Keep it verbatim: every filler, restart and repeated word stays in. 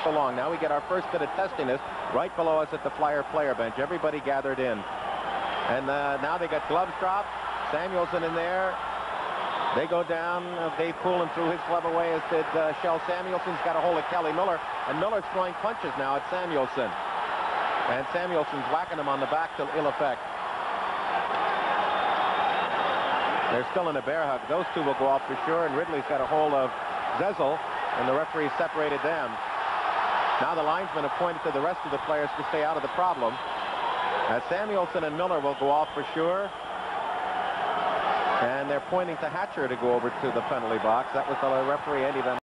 So long. Now we get our first bit of testiness right below us at the Flyer player bench. Everybody gathered in. And uh, now they got gloves dropped. Samuelsson in there. They go down. Uh, Dave Poulin threw his glove away, as did uh, Kjell Samuelsson's got a hold of Kelly Miller. And Miller's throwing punches now at Samuelsson. And Samuelsson's whacking him on the back to ill effect. They're still in a bear hug. Those two will go off for sure. And Ridley's got a hold of Zezel, and the referee separated them. Now the linesmen have pointed to the rest of the players to stay out of the problem. Uh, Samuelsson and Miller will go off for sure. And they're pointing to Hatcher to go over to the penalty box. That was the referee, Eddie Van